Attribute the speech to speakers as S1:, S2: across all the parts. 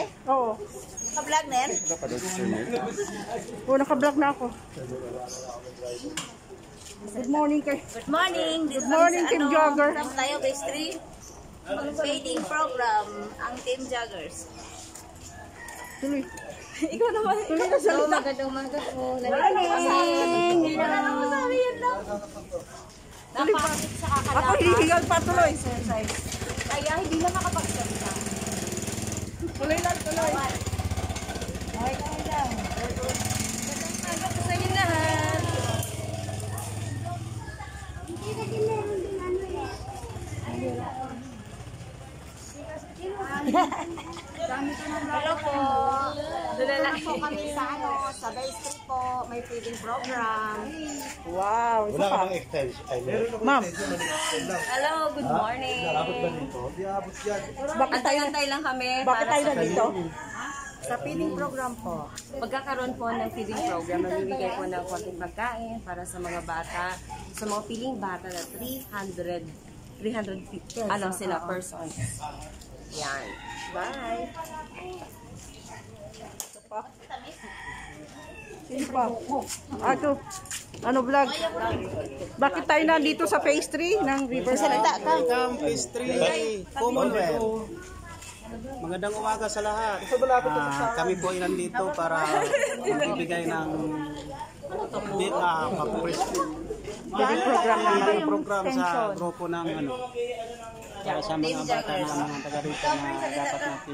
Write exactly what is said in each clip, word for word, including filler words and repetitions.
S1: be?
S2: Oo.
S1: Naka-vlog na yan?
S2: Oo, naka-vlog na ako. Good morning kay.
S1: Good morning.
S2: Good morning, Team Jogger.
S1: From tayo, base three. Feeding program, ang Team Joggers.
S2: Tuloy.
S1: Ikaw naman.
S2: Tuloy na salita.
S1: Magandang umaga po. Morning. Hindi na lang ako sabi yan lang. Napakit sa kakalaka.
S2: Ako hihigal pa tuloy.
S1: Kaya hindi na makapagsalita.
S2: Tuloy lang, tuloy.
S1: Okay, kaya lang. Magandang umaga po sa inyo lahat. Hello po. Dala po kami sa ano, sa base three po, may feeding program.
S2: Wow, isa
S3: Wala
S2: pa.
S3: ka ng extension.
S2: Ma'am,
S1: Hello, good morning.
S3: Abot ba dito? Di abot yan.
S2: bakit tayo,
S1: Antay-antay lang kami
S2: bakit
S1: para
S2: tayo
S1: sa,
S2: nandito?
S1: sa feeding program po. Magkakaroon po ng feeding program, magbibigay po ng konting pagkain para sa mga bata, sa mga piling bata na three hundred, three hundred fifty, ano sila, persons. Yan. Bye.
S2: Sino pa? Ako. Ano vlog? Bakit tayo nandito sa phase three ng Riverside?
S4: Welcome, phase three, Commonwealth. Magandang umaga sa lahat. Ah, kami po ay nandito para magbibigay ng bit uh,
S2: Feeding program naman.
S4: program sa grupo ng ano, para sa mga bata na mga taga rito na dapat natin.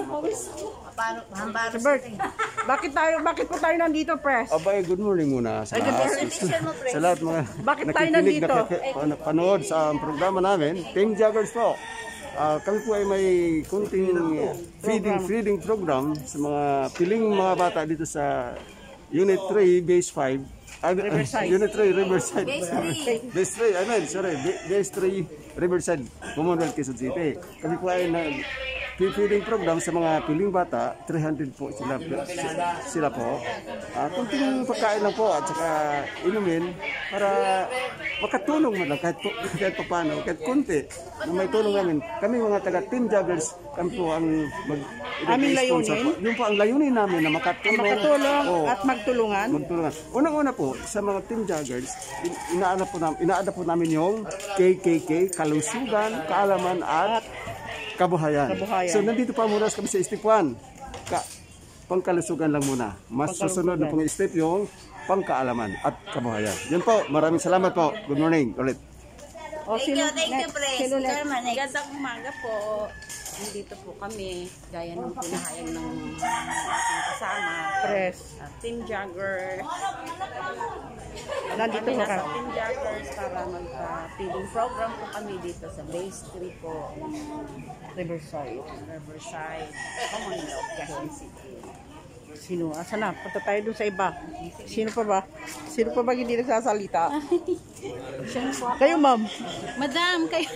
S2: Sir Bert, bakit tayo, bakit po tayo nandito, press?
S3: Abay, good morning muna sa
S2: Ay, good
S3: lahat.
S2: morning.
S3: Sa lahat mga
S2: Bakit tayo
S3: nakikinig,
S2: nandito?
S3: nakik- panood sa programa namin, Team Joggers po. Ah, kami po ay may kunting feeding feeding program sa mga piling mga bata dito sa Unit three, Base five. Ah,
S2: Riverside.
S3: Unit three, Riverside.
S1: Base three.
S3: Base three, I mean, sorry, Ba- Base three, Riverside, Commonwealth, Quezon City. Kami po ay na feeding program sa mga piling bata, three hundred po sila, sila po. Uh, kunting pagkain lang po at saka inumin para makatulong man lang kahit, kahit pa paano, kahit kunti. Kung may tulong namin, kami mga taga Team Joggers, kami po ang mag
S2: Aming layunin?
S3: po. Yun po ang layunin namin na makatulong.
S2: Makatulong
S3: Oo.
S2: at magtulungan.
S3: Magtulungan. Unang-una po, sa mga Team Joggers, in inaada po namin, inaada po namin yung K K K, kalusugan, kaalaman at kabuhayan.
S2: Kabuhayan.
S3: So nandito pa muna kami sa step one. Ka pangkalusugan lang muna. Mas susunod na pong step yung pangkaalaman at kabuhayan. Yun po, maraming salamat po. Good morning ulit.
S2: O,
S1: Thank
S2: sino
S1: you, thank you,
S2: next?
S1: Pres.
S2: Sino next?
S1: Chairman, magandang umaga po. Nandito po kami, gaya ng pinahayag ng ating kasama.
S2: Press.
S1: Uh, Team Jogger.
S2: Nandito
S1: Kami
S2: po
S1: nasa
S2: ka.
S1: Team Joggers para magpa-feeding program po kami dito sa Base three po.
S2: Riverside.
S1: Riverside, Commonwealth, Quezon City.
S2: Sino? Asa na? Punta tayo dun sa iba. Sino pa ba? Sino pa ba hindi nagsasalita? Kayo, ma'am.
S1: Madam, kayo.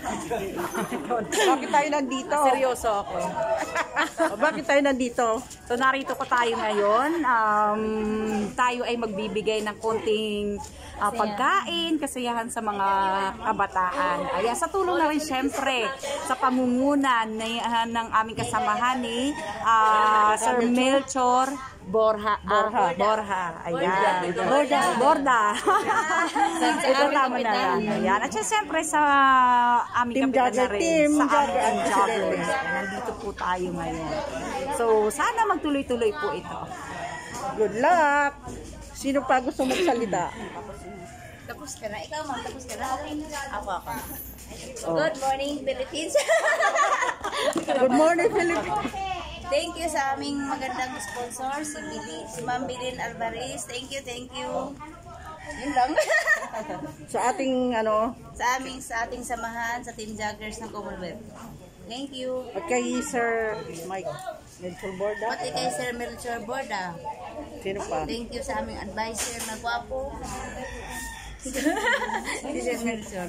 S2: Bakit tayo nandito?
S5: Seryoso ako.
S2: O, bakit tayo nandito?
S5: So narito ko tayo ngayon. Um, tayo ay magbibigay ng konting uh, pagkain, kasiyahan sa mga kabataan. Ayan, sa tulong na rin syempre sa pamumunan na, ng aming kasamahan ni uh, Sir Melchor Borja.
S2: Borja.
S5: Ah, Borja. Ayan. Borda. Borda. Ito tama na yan. Ayan. At siyempre sa aming
S2: Team
S5: kapitan na
S2: Jogger,
S5: rin.
S2: Team
S5: sa
S2: Jogger,
S5: aming
S2: at
S5: Joggers. Nandito po tayo ngayon. So, sana magtuloy-tuloy po ito.
S2: Good luck! Sino pa gusto magsalita?
S1: Tapos ka na. Ikaw, ma'am, tapos ka na. Ako, ako.
S2: Oh.
S1: Good morning, Philippines.
S2: Good morning, Philippines!
S1: Thank you sa aming magandang sponsor, si, Billy, si Ma'am Bilin Alvarez. Thank you, thank you. Yun lang.
S2: Sa ating, ano,
S1: sa aming, sa ating samahan, sa Team Joggers ng Commonwealth. Thank you.
S2: at kay Sir Mike Medful Borda.
S1: Pati kay Sir Melchor Borda.
S2: Sino pa?
S1: Thank you sa aming advisor na gwapo. Si Sir Melchor.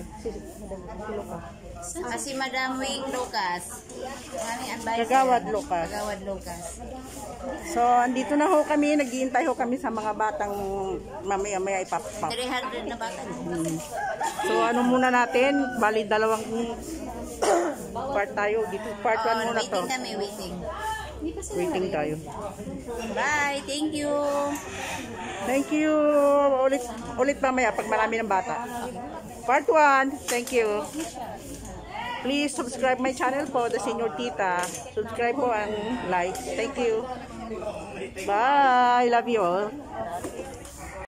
S1: Ah, si Madam Wing Lucas. Aming advisor.
S2: Kagawad Lucas.
S1: Kagawad Lucas.
S2: So, andito na ho kami. Naghihintay ho kami sa mga batang mamaya-maya ipapap.
S1: three hundred na bata.
S2: So, ano muna natin? Bali, dalawang part tayo. Dito, part one
S1: Oh,
S2: muna to.
S1: waiting kami, waiting.
S2: Waiting tayo.
S5: Bye, thank you.
S2: Thank you. Ulit, ulit mamaya pag marami ng bata. Part one. Thank you. Please subscribe my channel po, The Senior Tita. Subscribe po and like. Thank you. Bye. Love you all.